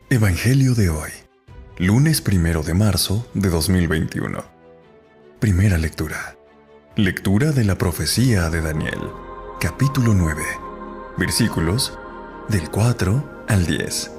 Evangelio de hoy, lunes 1 de marzo de 2021. Primera lectura. Lectura de la profecía de Daniel, capítulo 9, versículos del 4 al 10.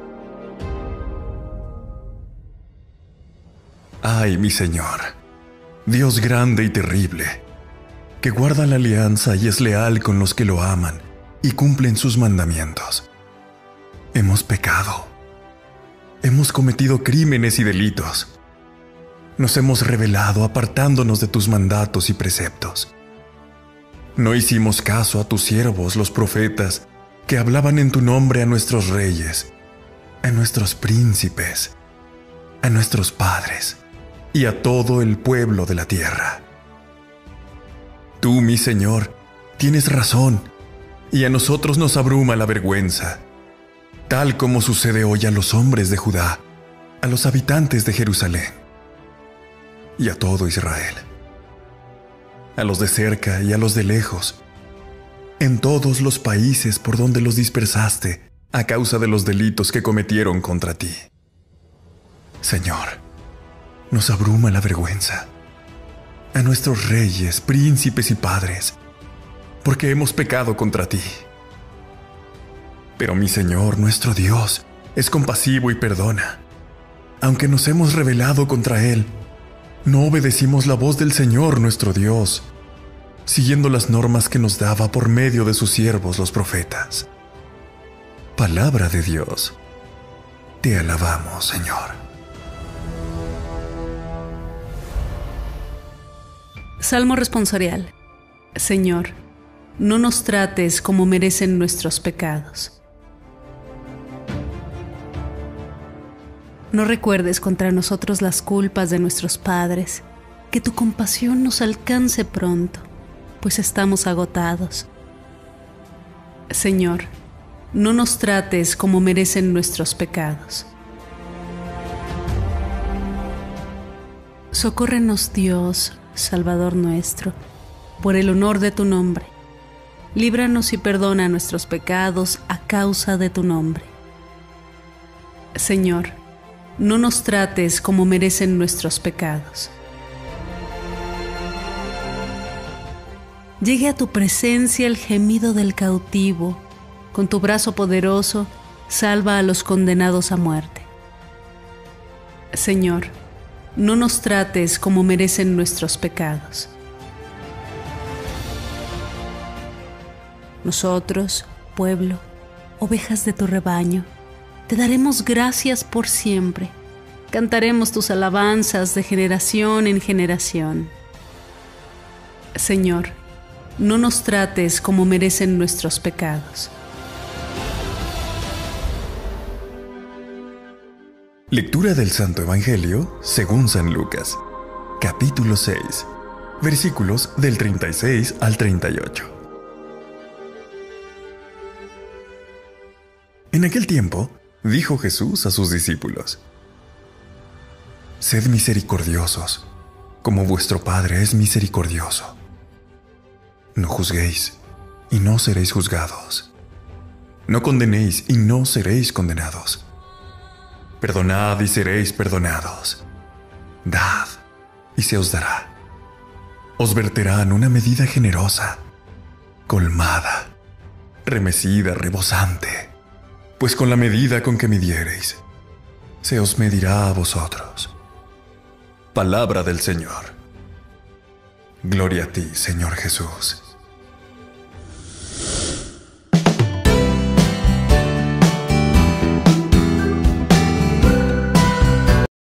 Ay, mi Señor, Dios grande y terrible, que guarda la alianza y es leal con los que lo aman y cumplen sus mandamientos. Hemos pecado. Hemos cometido crímenes y delitos. Nos hemos rebelado apartándonos de tus mandatos y preceptos. No hicimos caso a tus siervos, los profetas, que hablaban en tu nombre a nuestros reyes, a nuestros príncipes, a nuestros padres y a todo el pueblo de la tierra. Tú, mi Señor, tienes razón, y a nosotros nos abruma la vergüenza, tal como sucede hoy a los hombres de Judá, a los habitantes de Jerusalén y a todo Israel, a los de cerca y a los de lejos, en todos los países por donde los dispersaste a causa de los delitos que cometieron contra ti. Señor, nos abruma la vergüenza, a nuestros reyes, príncipes y padres, porque hemos pecado contra ti. Pero mi Señor, nuestro Dios, es compasivo y perdona. Aunque nos hemos rebelado contra Él, no obedecimos la voz del Señor nuestro Dios, siguiendo las normas que nos daba por medio de sus siervos los profetas. Palabra de Dios. Te alabamos, Señor. Salmo responsorial. Señor, no nos trates como merecen nuestros pecados. No recuerdes contra nosotros las culpas de nuestros padres, que tu compasión nos alcance pronto, pues estamos agotados. Señor, no nos trates como merecen nuestros pecados. Socórrenos, Dios, Salvador nuestro, por el honor de tu nombre. Líbranos y perdona nuestros pecados a causa de tu nombre. Señor, no nos trates como merecen nuestros pecados. Llegue a tu presencia el gemido del cautivo. Con tu brazo poderoso, salva a los condenados a muerte. Señor, no nos trates como merecen nuestros pecados. Nosotros, pueblo, ovejas de tu rebaño, te daremos gracias por siempre. Cantaremos tus alabanzas de generación en generación. Señor, no nos trates como merecen nuestros pecados. Lectura del Santo Evangelio según San Lucas, capítulo 6, versículos del 36 al 38. En aquel tiempo, dijo Jesús a sus discípulos: Sed misericordiosos, como vuestro Padre es misericordioso. No juzguéis, y no seréis juzgados. No condenéis, y no seréis condenados. Perdonad, y seréis perdonados. Dad, y se os dará. Os verterán una medida generosa, colmada, remecida, rebosante. Pues con la medida con que midiereis, se os medirá a vosotros. Palabra del Señor. Gloria a ti, Señor Jesús.